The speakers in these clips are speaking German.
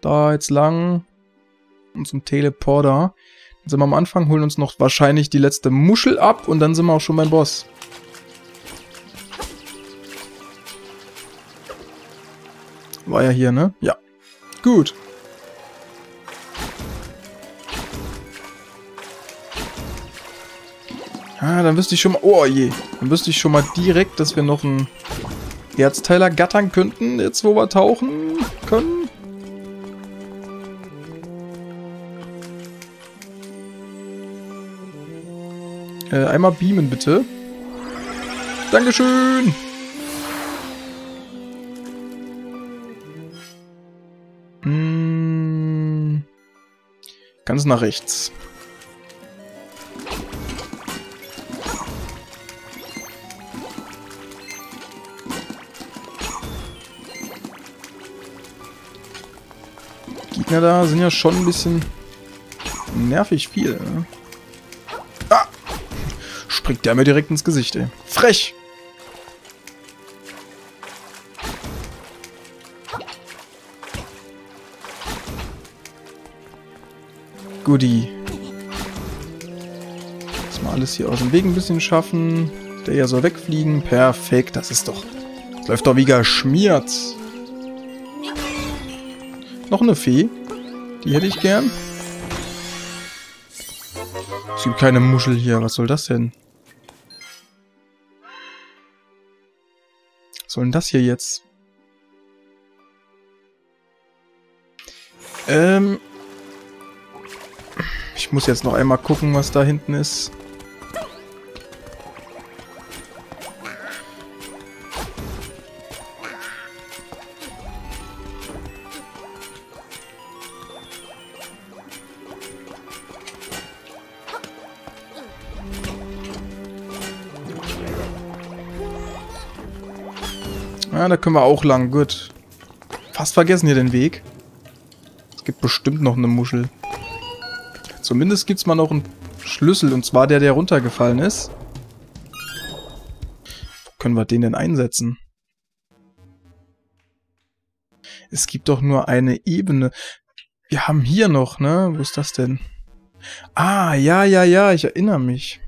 Da jetzt lang. Und zum Teleporter. Dann sind wir am Anfang, holen uns noch wahrscheinlich die letzte Muschel ab und dann sind wir auch schon beim Boss. War ja hier, ne? Ja. Gut. Ah, dann wüsste ich schon mal... Oh je. Dann wüsste ich schon mal direkt, dass wir noch einen Erzteiler gattern könnten, jetzt wo wir tauchen können. Einmal beamen, bitte. Dankeschön! Ganz nach rechts. Gegner da sind ja schon ein bisschen nervig viel. Ne? Ah! Springt der mir direkt ins Gesicht, ey. Frech! Goodie. Lass mal alles hier aus dem Weg ein bisschen schaffen. Der ja soll wegfliegen. Perfekt, das ist doch... Das läuft doch wie geschmiert. Noch eine Fee. Die hätte ich gern. Es gibt keine Muschel hier. Was soll das denn? Was soll denn das hier jetzt? Ich muss jetzt noch einmal gucken, was da hinten ist. Ah, da können wir auch lang. Gut. Fast vergessen hier den Weg. Es gibt bestimmt noch eine Muschel. Zumindest gibt es mal noch einen Schlüssel. Und zwar der runtergefallen ist. Wo können wir den denn einsetzen? Es gibt doch nur eine Ebene. Wir haben hier noch, ne? Wo ist das denn? Ah, ja, ich erinnere mich.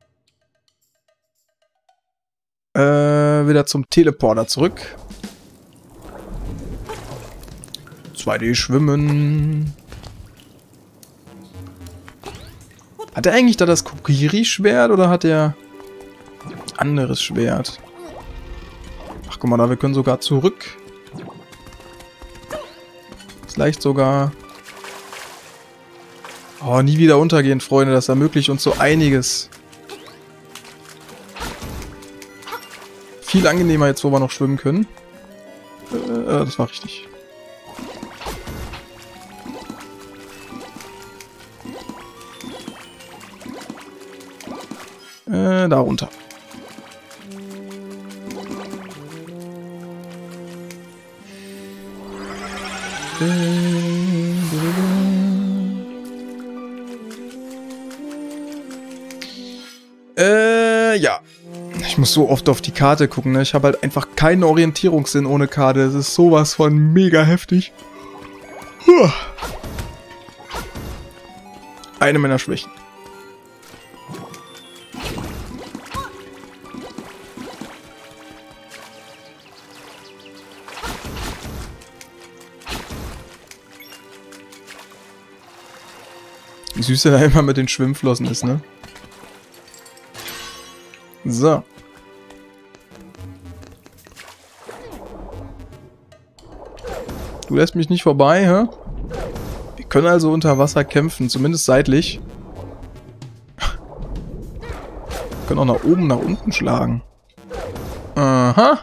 Wieder zum Teleporter zurück. 2D schwimmen. Hat er eigentlich da das Kokiri-Schwert oder hat er anderes Schwert? Ach, guck mal da, wir können sogar zurück. Vielleicht sogar... Oh, nie wieder untergehen, Freunde. Das ermöglicht uns so einiges. Viel angenehmer jetzt, wo wir noch schwimmen können. Das war richtig. Da runter. Ja. Ich muss so oft auf die Karte gucken, ne? Ich habe halt einfach keinen Orientierungssinn ohne Karte. Das ist sowas von mega heftig. Eine meiner Schwächen. Wie süß er da immer mit den Schwimmflossen ist, ne? So. Du lässt mich nicht vorbei, hä? Wir können also unter Wasser kämpfen, zumindest seitlich. Wir können auch nach oben, nach unten schlagen. Aha.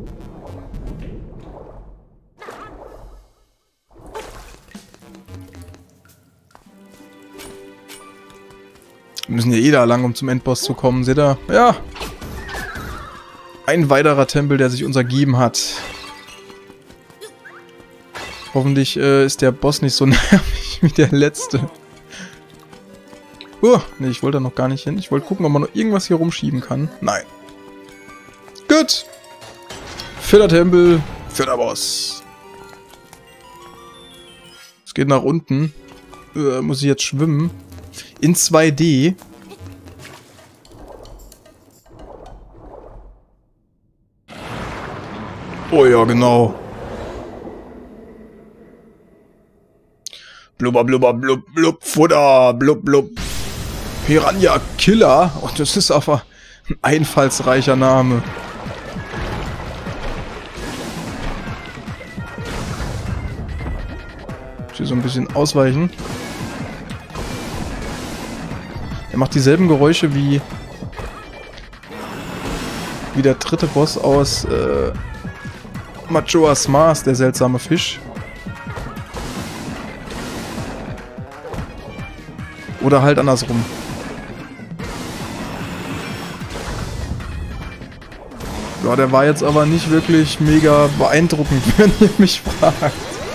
Wir müssen ja eh da lang, um zum Endboss zu kommen, seht ihr? Ja. Ein weiterer Tempel, der sich uns ergeben hat. Hoffentlich ist der Boss nicht so nervig wie der letzte. Ne, ich wollte da noch gar nicht hin. Ich wollte gucken, ob man noch irgendwas hier rumschieben kann. Nein. Gut. Für der Tempel, für der Boss. geht nach unten. Muss ich jetzt schwimmen? In 2D. Oh ja, genau. Blubber, blubber, blub, blub, Futter, blub, blub. Piranha Killer. Oh, das ist aber ein einfallsreicher Name. Hier so ein bisschen ausweichen. Er macht dieselben Geräusche wie der dritte Boss aus Majora's Mask, der seltsame Fisch. Oder halt andersrum. Ja, der war jetzt aber nicht wirklich mega beeindruckend, wenn ihr mich fragt.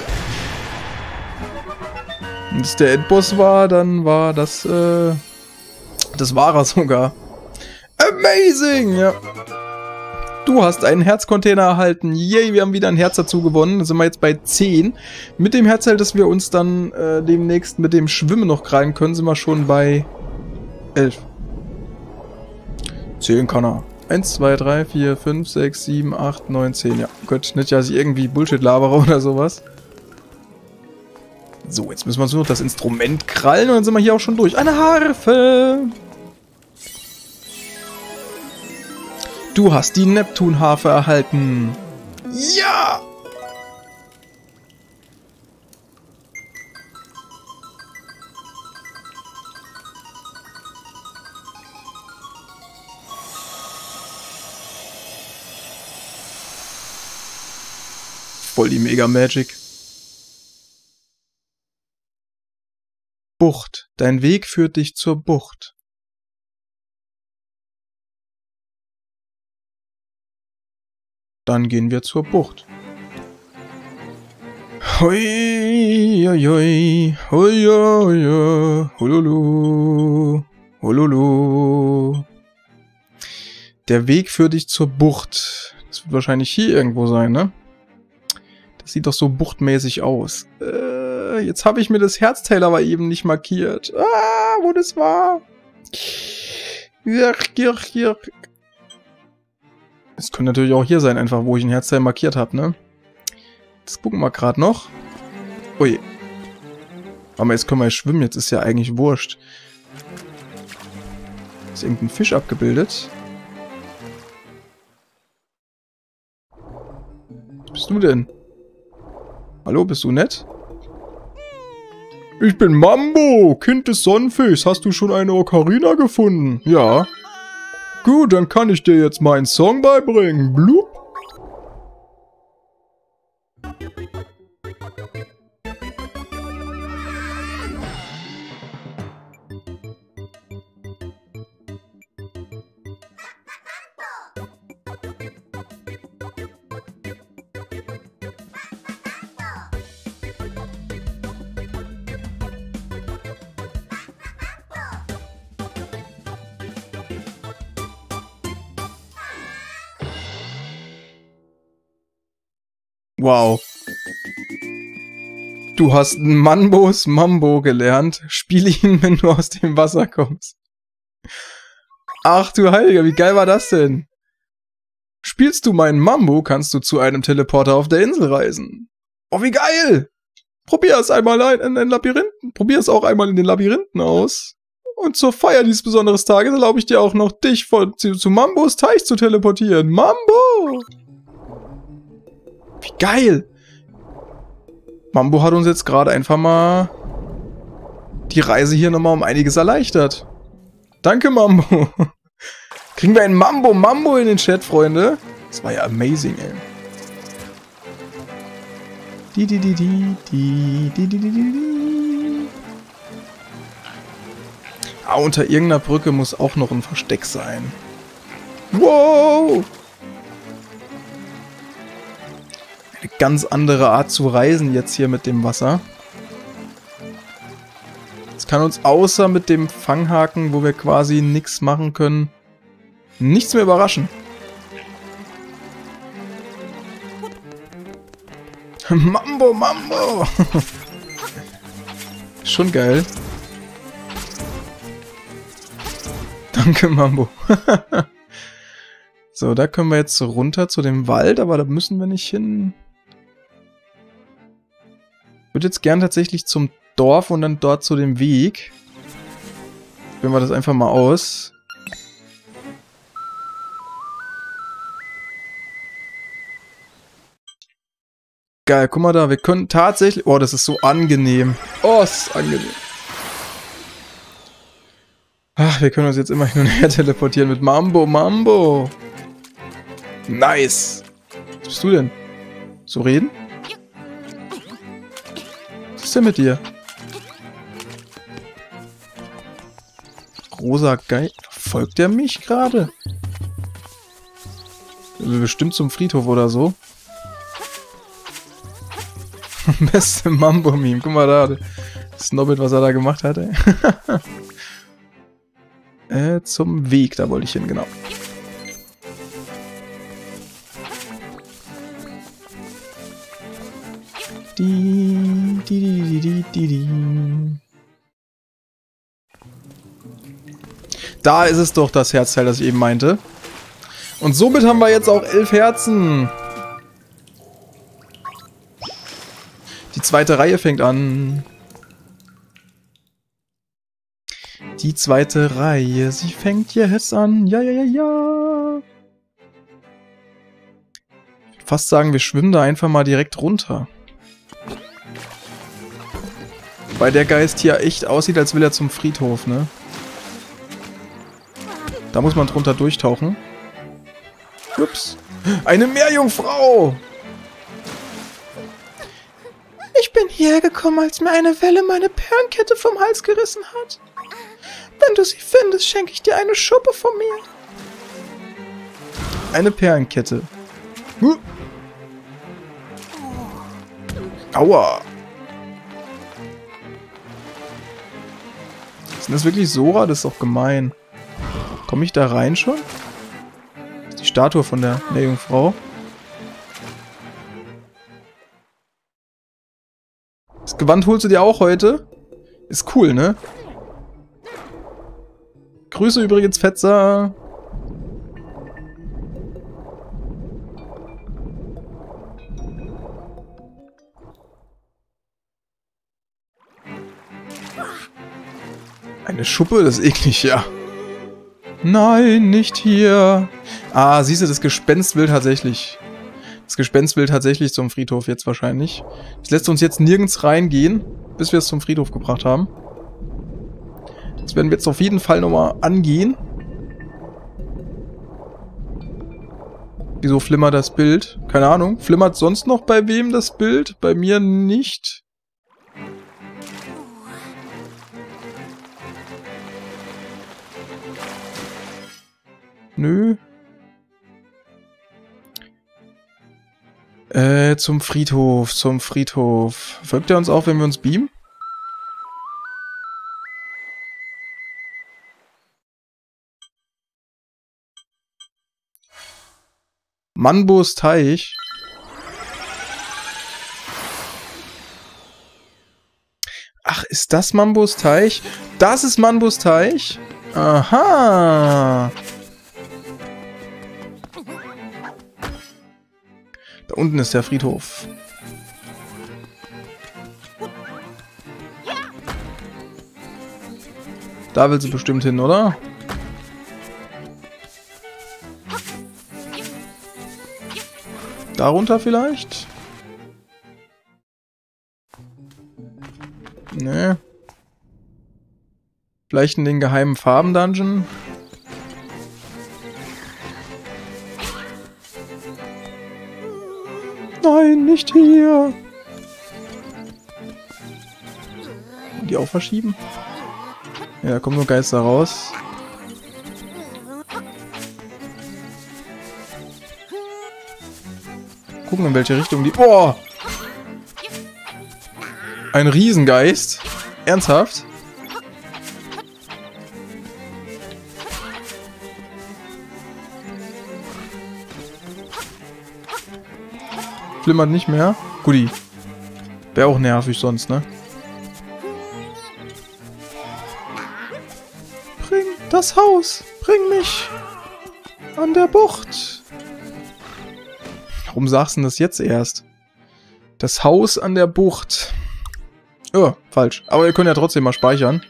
Wenn es der Endboss war, dann war das, das war er sogar. Amazing, ja. Du hast einen Herzcontainer erhalten. Yay, wir haben wieder ein Herz dazu gewonnen. Dann sind wir jetzt bei 10. Mit dem Herzteil, das wir uns dann demnächst mit dem Schwimmen noch krallen können, sind wir schon bei 11. 10 kann er. 1, 2, 3, 4, 5, 6, 7, 8, 9, 10. Ja, Gott, nicht, dass ich irgendwie Bullshit labere oder sowas. So, jetzt müssen wir uns nur noch das Instrument krallen und dann sind wir hier auch schon durch. Eine Harfe! Du hast die Neptunharfe erhalten. Ja! Voll die Mega-Magic. Bucht. Dein Weg führt dich zur Bucht. Dann gehen wir zur Bucht. Hoi, hoi, hoi, hoi, hoi, hololo, hololo. Der Weg führt dich zur Bucht. Das wird wahrscheinlich hier irgendwo sein, ne? Das sieht doch so buchtmäßig aus. Jetzt habe ich mir das Herzteil aber eben nicht markiert. Wo das war. Es könnte natürlich auch hier sein, einfach wo ich ein Herzteil markiert habe, ne? Das gucken wir gerade noch. Ui. Aber jetzt können wir ja schwimmen, jetzt ist ja eigentlich wurscht. Ist irgendein Fisch abgebildet? Was bist du denn? Hallo, bist du nett? Ich bin Mambo, Kind des Sonnenfischs. Hast du schon eine Ocarina gefunden? Ja. Gut, dann kann ich dir jetzt meinen Song beibringen. Blub. Wow. Du hast Mambos Mambo gelernt. Spiele ihn, wenn du aus dem Wasser kommst. Ach du Heiliger, wie geil war das denn? Spielst du meinen Mambo, kannst du zu einem Teleporter auf der Insel reisen. Oh, wie geil! Probier es einmal in den Labyrinthen. Probier es auch einmal in den Labyrinthen aus. Und zur Feier dieses besonderen Tages erlaube ich dir auch noch, dich zu Mambos Teich zu teleportieren. Mambo! Wie geil! Mambo hat uns jetzt gerade einfach mal die Reise hier nochmal um einiges erleichtert. Danke, Mambo. Kriegen wir ein Mambo in den Chat, Freunde? Das war ja amazing, ey. Ah, unter irgendeiner Brücke muss auch noch ein Versteck sein. Wow! Eine ganz andere Art zu reisen jetzt hier mit dem Wasser. Es kann uns außer mit dem Fanghaken, wo wir quasi nichts machen können, nichts mehr überraschen. Mambo! Schon geil. Danke, Mambo. So, da können wir jetzt runter zu dem Wald, aber da müssen wir nicht hin. Ich würde jetzt gern tatsächlich zum Dorf und dann dort zu dem Weg. Probieren wir das einfach mal aus. Geil, guck mal da, wir können tatsächlich... Oh, das ist so angenehm. Oh, das ist angenehm. Ach, wir können uns jetzt immer hin und her teleportieren mit Mambo, Mambo. Nice. Was bist du denn? So reden? Was ist denn mit dir? Rosa Geil. Verfolgt der mich gerade? Also bestimmt zum Friedhof oder so. Beste Mambo-Meme. Guck mal da. Das Snobbit, was er da gemacht hat, ey. Zum Weg, da wollte ich hin, genau. Da ist es doch, das Herzteil, das ich eben meinte. Und somit haben wir jetzt auch 11 Herzen. Die zweite Reihe fängt an. Die zweite Reihe, sie fängt jetzt an. Ja, ja, ja, ja. Ich würde fast sagen, wir schwimmen da einfach mal direkt runter. Weil der Geist hier echt aussieht, als will er zum Friedhof, ne? Da muss man drunter durchtauchen. Ups. Eine Meerjungfrau! Ich bin hierher gekommen, als mir eine Welle meine Perlenkette vom Hals gerissen hat. Wenn du sie findest, schenke ich dir eine Schuppe von mir. Eine Perlenkette. Aua. Ist das wirklich Sora? Das ist doch gemein. Komme ich da rein schon? Das ist die Statue von der Meerjungfrau. Das Gewand holst du dir auch heute? Ist cool, ne? Grüße übrigens, Fetzer. Eine Schuppe? Das ist eklig, ja. Nein, nicht hier. Ah, siehst du, das Gespenst will tatsächlich. Das Gespenst will tatsächlich zum Friedhof jetzt wahrscheinlich. Das lässt uns jetzt nirgends reingehen, bis wir es zum Friedhof gebracht haben. Das werden wir jetzt auf jeden Fall nochmal angehen. Wieso flimmert das Bild? Keine Ahnung. Flimmert sonst noch bei wem das Bild? Bei mir nicht. Nö. Zum Friedhof, zum Friedhof. Folgt er uns auch, wenn wir uns beamen? Manbos Teich. Ach, ist das Manbos Teich? Das ist Manbos Teich? Aha. Da unten ist der Friedhof. Da will sie bestimmt hin, oder? Darunter vielleicht? Nee. Vielleicht in den geheimen Farben-Dungeon? Nein, nicht hier! Die auch verschieben? Ja, da kommen nur Geister raus. Gucken, in welche Richtung die... Boah! Ein Riesengeist? Ernsthaft? Flimmert nicht mehr? Guti. Wäre auch nervig sonst, ne? Das Haus, bring mich an der Bucht. Warum sagst du denn das jetzt erst? Das Haus an der Bucht. Oh, falsch. Aber ihr könnt ja trotzdem mal speichern.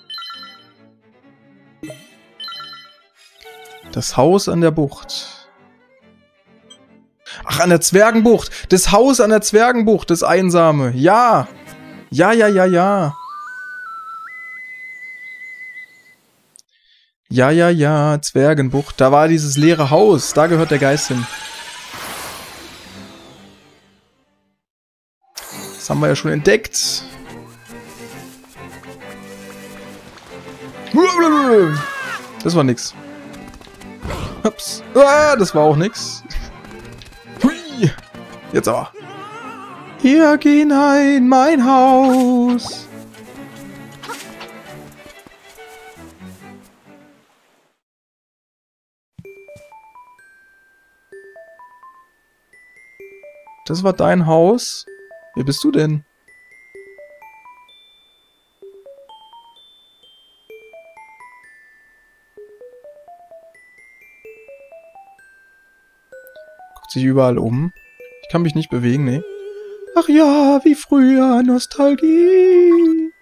Das Haus an der Bucht. Ach, an der Zwergenbucht. Das Haus an der Zwergenbucht, das Einsame. Ja. Ja. Ja, Zwergenbucht. Da war dieses leere Haus. Da gehört der Geist hin. Das haben wir ja schon entdeckt. Das war nix. Ups. Ah, das war auch nix. Hui. Jetzt aber. Hier hinein, mein Haus. Das war dein Haus? Wer bist du denn? Guckt sich überall um. Ich kann mich nicht bewegen, ne? Ach ja, wie früher, Nostalgie.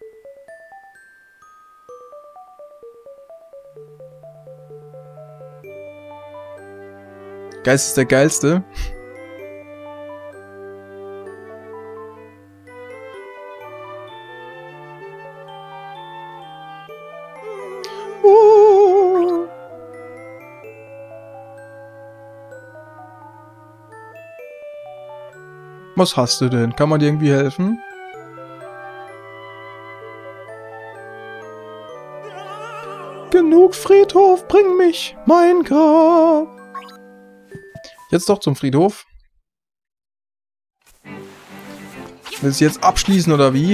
Geist ist der Geilste. Was hast du denn? Kann man dir irgendwie helfen? Genug Friedhof, bring mich, mein Grab. Jetzt doch zum Friedhof. Willst du jetzt abschließen oder wie?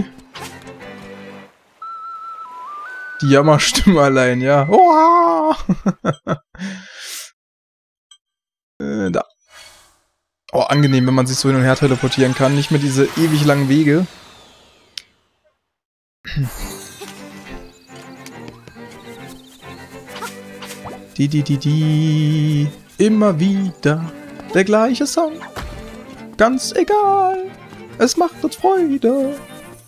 Die Jammerstimme allein, ja. Oha! Da. Oh, angenehm, wenn man sich so hin und her teleportieren kann. Nicht mehr diese ewig langen Wege. Die. Immer wieder der gleiche Song. Ganz egal. Es macht uns Freude.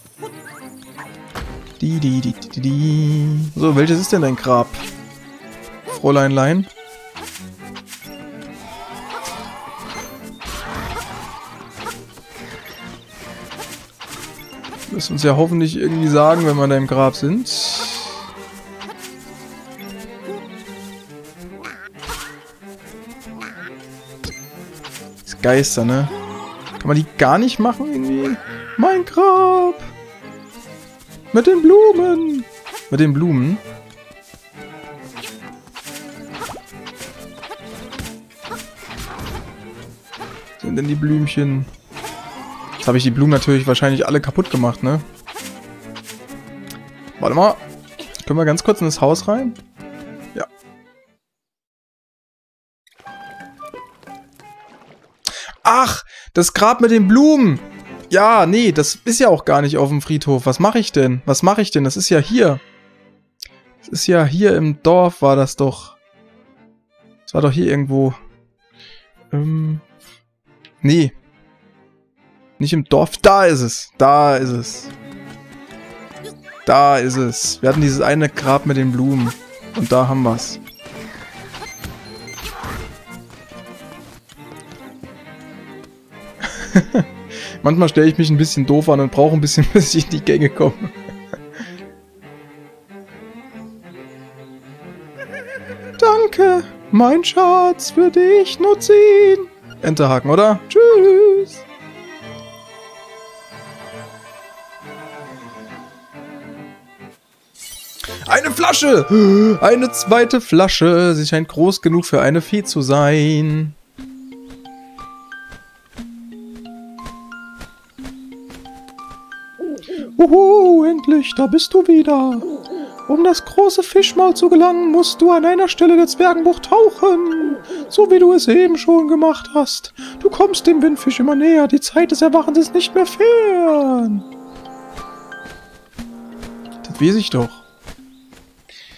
So, welches ist denn dein Grab? Fräuleinlein. Wirst uns ja hoffentlich irgendwie sagen, wenn wir in deinem Grab sind. Das Geister, ne? Kann man die gar nicht machen irgendwie? Mein Grab! Mit den Blumen! Mit den Blumen? Sind denn die Blümchen? Jetzt habe ich die Blumen natürlich wahrscheinlich alle kaputt gemacht, ne? Warte mal. Können wir ganz kurz in das Haus rein? Ja. Ach, das Grab mit den Blumen! Ja, nee, das ist ja auch gar nicht auf dem Friedhof. Was mache ich denn? Was mache ich denn? Das ist ja hier. Das ist ja hier im Dorf, war das doch. Das war doch hier irgendwo. Nee. Nicht im Dorf. Da ist es. Da ist es. Da ist es. Wir hatten dieses eine Grab mit den Blumen. Und da haben wir es. Manchmal stelle ich mich ein bisschen doof an und brauche ein bisschen, bis ich in die Gänge komme. Danke, mein Schatz, für dich nur 10. Enterhaken, oder? Tschüss. Eine Flasche! Eine zweite Flasche. Sie scheint groß genug für eine Fee zu sein. Uhu, endlich, da bist du wieder. Um das große Fischmaul zu gelangen, musst du an einer Stelle der Zwergenbucht tauchen. So wie du es eben schon gemacht hast. Du kommst dem Windfisch immer näher. Die Zeit des Erwachens ist nicht mehr fern. Das weiß ich doch.